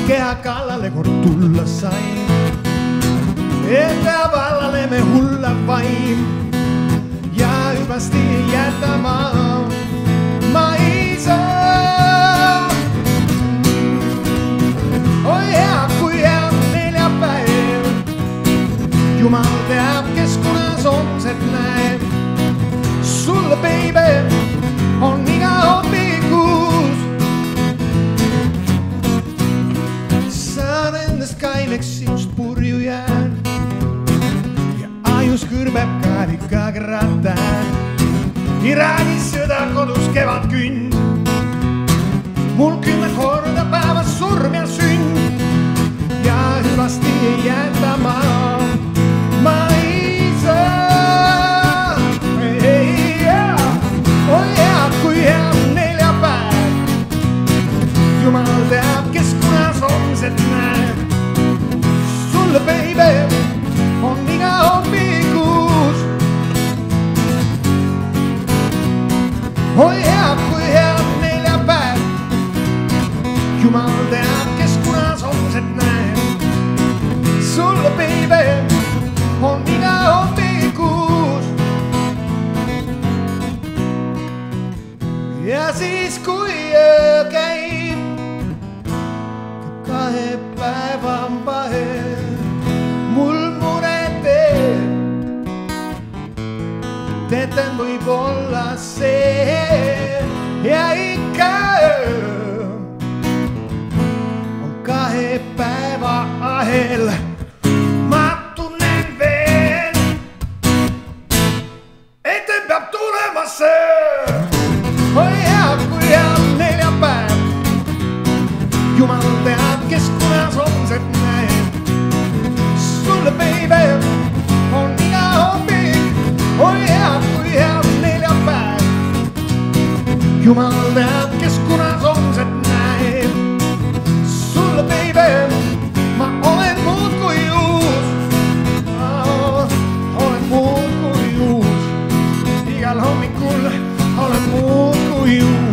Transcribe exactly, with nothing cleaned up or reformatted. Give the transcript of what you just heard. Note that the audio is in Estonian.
keha kallale kord tulla sain. Että vallalle me hulla vain ja hyvästi jättämään maisa. Oi hea kui hea neljä päivä, Jumal teab, kes kunas homset näeb. Sulle baby on iga hommikus. Saan endast kaineks sinust purju jään ja ajus kõrbeb kaadikaga ratään. Iraagis sõda kodus kevad künd, mul kümme korda päevas surm ja sünd ja hüvasti ei jäta ma maisa. Oi hea kui hea neljapäev, Jumal teab, kes kunas homset näeb. Sulle baby on iga hommikus. Oi hea kui hea neljapäev, Jumal teab, kes kunas homset näeb. Sulle baby on iga hommikus. Ja siis kui öö käib kahe päevan vahel, mul muret teeb, teeten võib-olla see ja ikka öö on kahe päeva ahel. Ma tunnen veel, ette peab tulema see. Oi hea kui hea neljapäev, Jumal teab, kes kunas homset näeb. Sulle baby on iga hommik. Oi hea kui hea neljapäev, Jumal teab, kes kunas homset näeb. Sulle baby ma olen muud kui uus, olen muud kui uus. Igal hommikul olen muud kui uus.